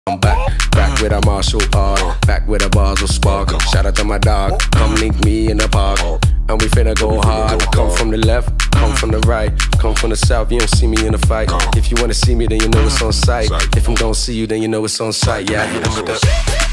I'm back with a martial art, back with a bars of spark. Shout out to my dog, come link me in the park, and we finna go hard. Come from the left, come from the right, come from the south. You don't see me in a fight. If you wanna see me, then you know it's on sight. If I'm gonna see you, then you know it's on sight. Yeah, I hit 'em with the